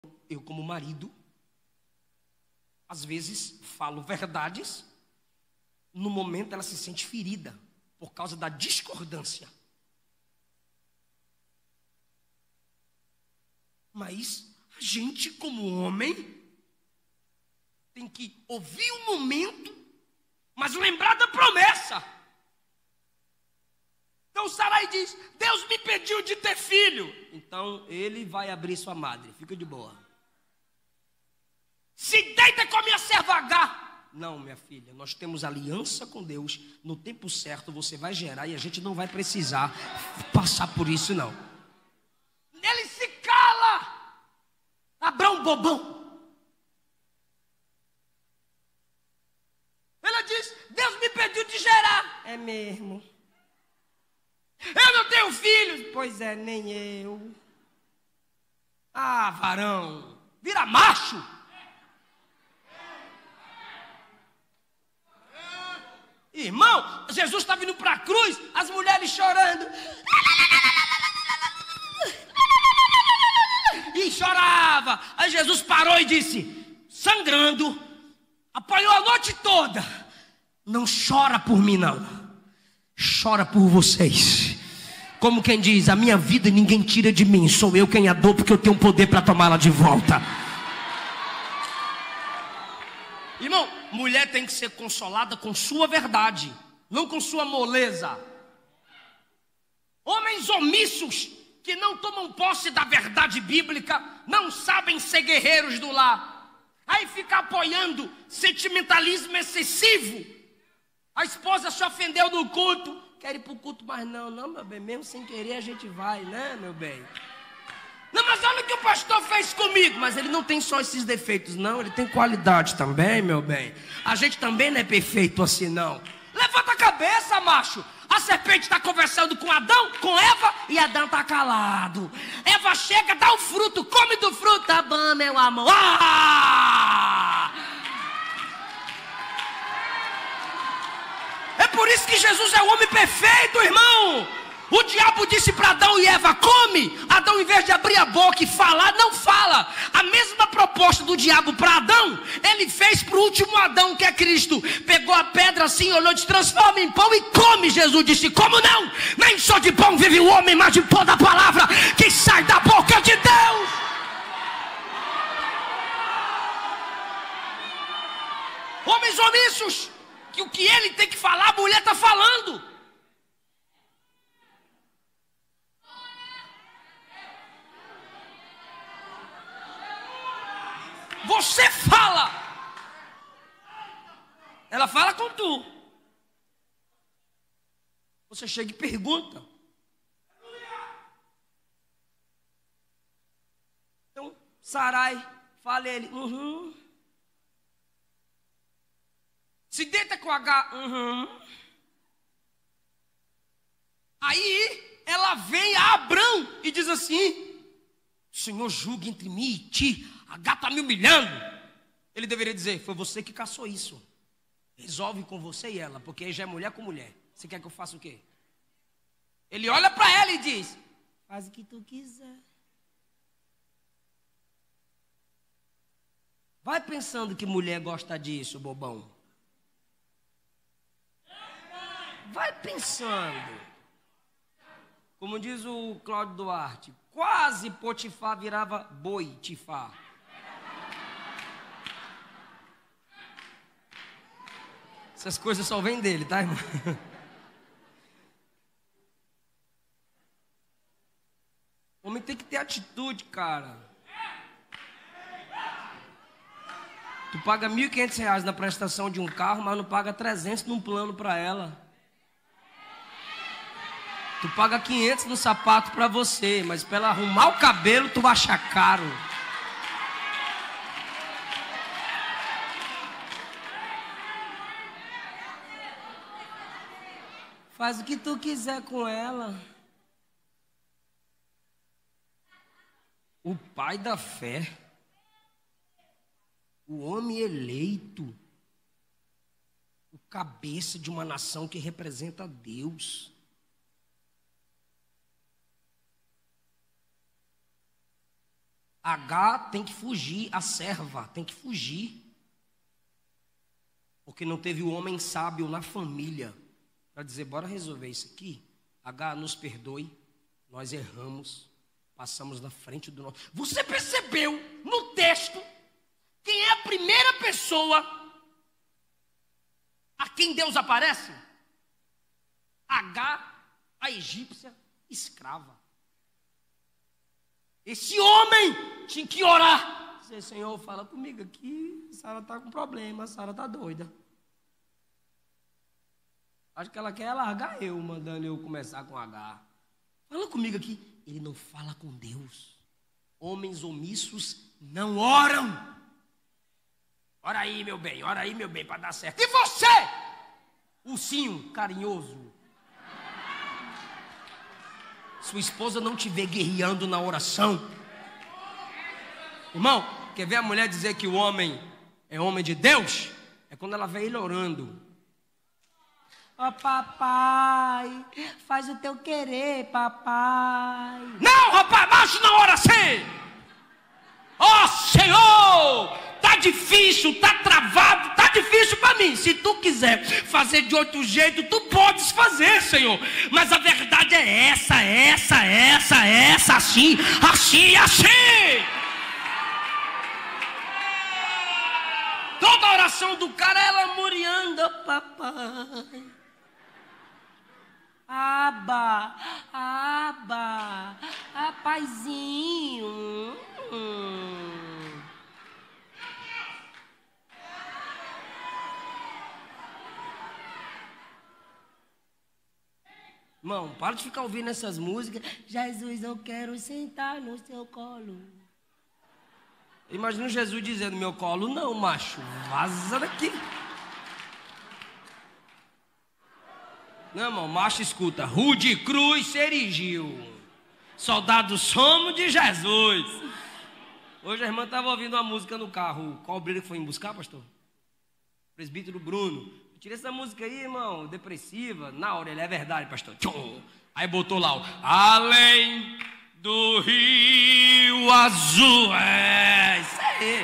eu como marido, às vezes falo verdades, no momento ela se sente ferida, por causa da discordância. Mas a gente, como homem, tem que ouvir o momento, mas lembrar da promessa. Então Sarai diz: Deus me pediu de ter filho. Então ele vai abrir sua madre, fica de boa. Se deita com a minha serva Agar. Não, minha filha, nós temos aliança com Deus. No tempo certo você vai gerar e a gente não vai precisar passar por isso, não. Ele se cala. Abrão bobão. Ela diz: Deus me pediu de gerar. É mesmo. Eu não tenho filhos. Pois é, nem eu. Ah, varão, vira macho. Irmão, Jesus está vindo para a cruz, as mulheres chorando. E chorava. Aí Jesus parou e disse, sangrando, apanhou a noite toda: não chora por mim não, chora por vocês. Como quem diz, a minha vida ninguém tira de mim, sou eu quem a dou, porque eu tenho poder para tomá-la de volta. Irmão, mulher tem que ser consolada com sua verdade, não com sua moleza. Homens omissos que não tomam posse da verdade bíblica não sabem ser guerreiros do lar. Aí fica apoiando sentimentalismo excessivo. A esposa se ofendeu no culto, quer ir para o culto, mas não, meu bem, mesmo sem querer a gente vai, né, meu bem? Não, mas olha o que o pastor fez comigo. Mas ele não tem só esses defeitos, não. Ele tem qualidade também, meu bem. A gente também não é perfeito assim, não. Levanta a cabeça, macho. A serpente está conversando com Adão, com Eva, e Adão está calado. Eva chega, dá o fruto, come do fruto. Tá bom, meu amor. É por isso que Jesus é o homem perfeito, irmão. O diabo disse para Adão e Eva: come. Adão, em vez de abrir a boca e falar, não fala. A mesma proposta do diabo para Adão, ele fez para o último Adão, que é Cristo. Pegou a pedra assim, olhou, te transforma em pão e come. Jesus disse: como não? Nem só de pão vive o homem, mas de toda a palavra que sai da boca de Deus. Homens omissos, que o que ele tem que falar, a mulher está falando. Você fala, ela fala com tu. Você chega e pergunta. Então, Sarai, fala ele, Se deita com H, Aí, ela vem a Abrão e diz assim: Senhor, julgue entre mim e ti. A gata está me humilhando. Ele deveria dizer: foi você que caçou isso. Resolve com você e ela, porque aí já é mulher com mulher. Você quer que eu faça o quê? Ele olha para ela e diz: faz o que tu quiser. Vai pensando que mulher gosta disso, bobão. Vai pensando. Como diz o Cláudio Duarte, quase Potifar virava Boitifar. Essas coisas só vêm dele, tá, irmão? O homem tem que ter atitude, cara. Tu paga R$1.500 na prestação de um carro, mas não paga 300 num plano para ela. Tu paga 500 no sapato para você, mas para ela arrumar o cabelo, tu vai achar caro. Faz o que tu quiser com ela. O pai da fé, o homem eleito, o cabeça de uma nação que representa Deus. H tem que fugir, a serva tem que fugir. Porque não teve o homem sábio na família para dizer, bora resolver isso aqui. H, nos perdoe, nós erramos, passamos na frente do nosso... Você percebeu no texto quem é a primeira pessoa a quem Deus aparece? H, a egípcia escrava. Esse homem tinha que orar. Dizer, Senhor, fala comigo aqui. Sara está com problema, Sara está doida. Acho que ela quer largar eu, mandando eu começar com H. Fala comigo aqui. Ele não fala com Deus. Homens omissos não oram. Ora aí, meu bem, para dar certo. E você? Ursinho carinhoso. Sua esposa não te vê guerreando na oração. Irmão, quer ver a mulher dizer que o homem é homem de Deus? É quando ela vê ele orando. Ó papai, faz o teu querer, papai. Não, rapaz, macho não ora assim. Ó Senhor, tá difícil, tá travado, tá difícil para mim. Se tu quiser fazer de outro jeito, tu podes fazer, Senhor. Mas a verdade é essa, assim. Toda a oração do cara é ela muriando, papai. Aba, paizinho. Irmão, para de ficar ouvindo essas músicas. Jesus, eu quero sentar no seu colo. Imagina Jesus dizendo, meu colo não, macho. Vaza daqui. Não, irmão, macho escuta. Rude cruz se erigiu. Soldados somos de Jesus. Hoje a irmã estava ouvindo uma música no carro. Qual obreiro que foi em buscar, pastor? Presbítero Bruno. Tira essa música aí, irmão, depressiva. Na orelha, é verdade, pastor. Tchum. Aí botou lá o além do Rio Azul. É, isso aí.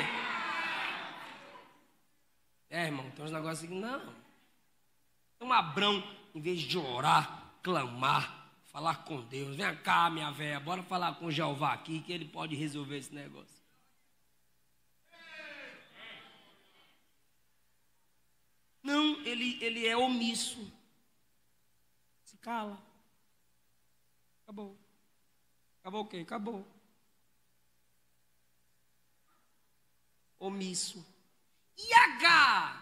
É, irmão, tem uns negócios assim, não. Então, Abrão, em vez de orar, clamar, falar com Deus. Vem cá, minha velha, bora falar com Jeová aqui, que ele pode resolver esse negócio. Não, ele é omisso. Se cala. Acabou. Acabou o quê? Acabou. Omisso. E H?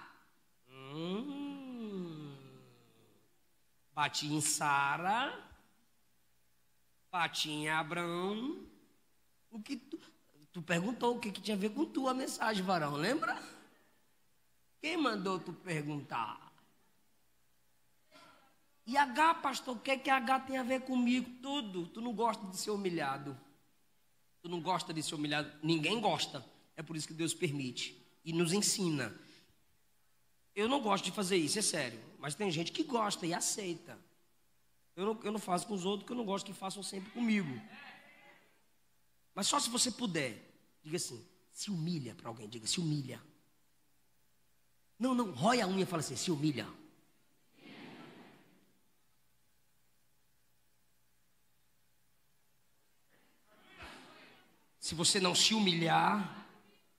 Bati em Sara. Bati em Abrão. O que tu perguntou o que tinha a ver com tua mensagem, varão, lembra? Quem mandou tu perguntar? E H, pastor, o que é que H tem a ver comigo? Tudo. Tu não gosta de ser humilhado. Tu não gosta de ser humilhado. Ninguém gosta. É por isso que Deus permite. E nos ensina. Eu não gosto de fazer isso, é sério. Mas tem gente que gosta e aceita. Eu não faço com os outros, porque eu não gosto que façam sempre comigo. Mas só se você puder. Diga assim, se humilha para alguém. Diga, se humilha. Não, rói a unha e fala assim, se humilha. Se você não se humilhar,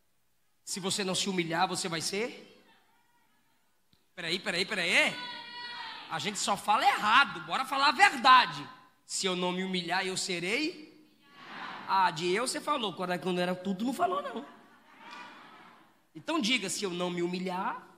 você vai ser? Peraí. A gente só fala errado, bora falar a verdade. Se eu não me humilhar, eu serei? De eu você falou, quando era tudo, não falou não. Então diga, se eu não me humilhar,